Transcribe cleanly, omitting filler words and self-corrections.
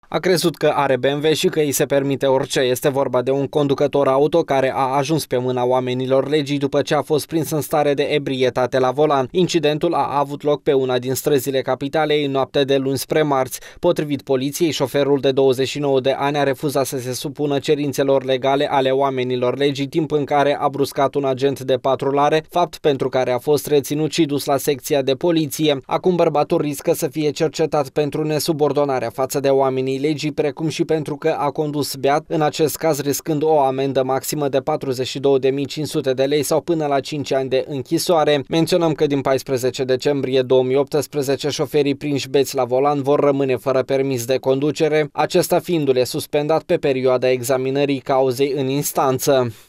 A crezut că are BMW și că îi se permite orice. Este vorba de un conducător auto care a ajuns pe mâna oamenilor legii după ce a fost prins în stare de ebrietate la volan. Incidentul a avut loc pe una din străzile capitalei în noaptea de luni spre marți. Potrivit poliției, șoferul de 29 de ani a refuzat să se supună cerințelor legale ale oamenilor legii, timp în care a bruscat un agent de patrulare, fapt pentru care a fost reținut și dus la secția de poliție. Acum bărbatul riscă să fie cercetat pentru nesubordonarea față de oamenii legii, precum și pentru că a condus beat, în acest caz riscând o amendă maximă de 42.500 de lei sau până la 5 ani de închisoare. Menționăm că din 14 decembrie 2018 șoferii prinși beți la volan vor rămâne fără permis de conducere, acesta fiindu-le suspendat pe perioada examinării cauzei în instanță.